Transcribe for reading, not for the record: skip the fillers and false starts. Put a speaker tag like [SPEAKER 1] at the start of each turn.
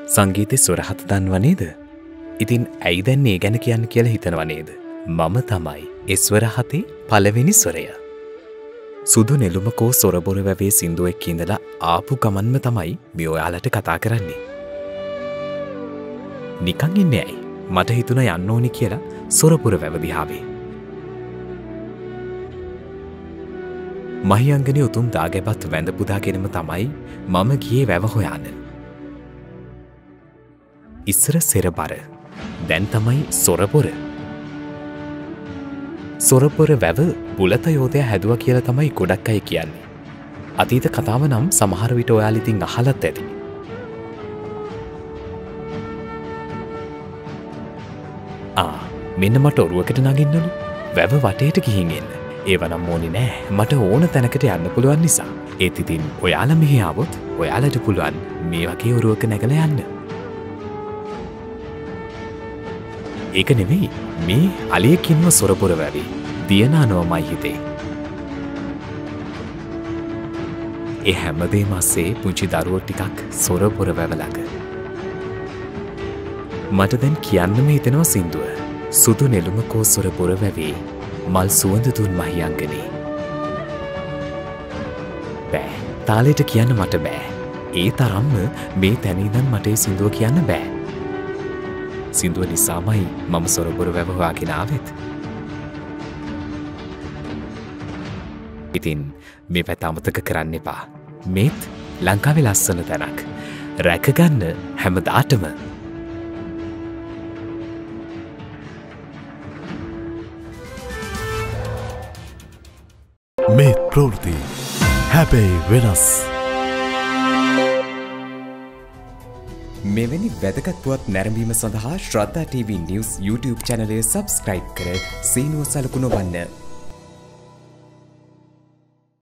[SPEAKER 1] සංගීතය සොරහත දන්ව නේද? ඉතින් ඇයි දැන් ඒ ගැන කියන්න කියලා හිතනව නේද? මම තමයි ඒ ස්වරහතේ පළවෙනි ස්වරය. සුදු නෙළුමකෝ සොරබොර වැවේ සින්දුවෙක් ඉඳලා ආපු ගමන්ම තමයි මේ ඔයාලට කතා කරන්නේ. නිකන් ඉන්නේ ඇයි? මට හිතුණා යන්න ඕනි කියලා සොරබොර වැව දිහාවේ. මහියංගනේ උතුම් දාගැබත් වැඳ පුදාගෙනම තමයි මම ගියේ වැව හොයන්න. ඉස්සර සෙරබර, දැන් තමයි සොරබොර. සොරබොර වැව බුලත යෝධය හැදුව කියලා තමයි ගොඩක් අය කියන්නේ. අතීත කතාව නම් සමහර විට ඔයාලා ඉතින් අහලත් ඇති. මෙන්න මට ඔරුවකට නගින්නලු. වැව වටේට ගිහින් එන්න. ඒවනම් ඕනේ නෑ. මට ඕන තැනකට යන්න පුළුවන් නිසා. ඒත් ඉතින් ඔයාලා මෙහි ආවොත් ඔයාලට පුළුවන් මේ වගේ ඔරුවක නැගලා යන්න. ඒක නෙවෙයි, මේ අලියෙක් ඉන්නව සොරබොර වැවේ. දියනානවමයි හිතේ. ඒ හැමදේම අස්සේ පුංචි දරුවෝ ටිකක් සොරබොර වැව ළඟ. මට දැන් කියන්නම හිතෙනවා සින්දුව. සුදු නෙළුමකෝ සොරබොර වැවේ මල් සුවඳ දුන් මහියංගනේ. බෑ, තාලෙට කියන්න මට බෑ. ඒ තරම්ම මේ තැන ඉඳන් මට ඒ සින්දුව කියන්න බෑ. සින්දුව නිසාමයි මම සොරබොර වැව හොයාගෙන ආවෙත්. ඉතින් මේ පැත්ත අමතක කරන්න එපා. මේත් ලංකාවේ ලස්සන තැනක්. රැකගන්න හැමදාටම.
[SPEAKER 2] මේ ප්‍රවෘත්ති හැබැයි වෙනස්.
[SPEAKER 1] මෙවැනි වැදගත් පුවත් නැරඹීම සඳහා ශ්‍රද්ධා TV News YouTube channel එක subscribe කර සීනුව සලකුණ ඔබන්න.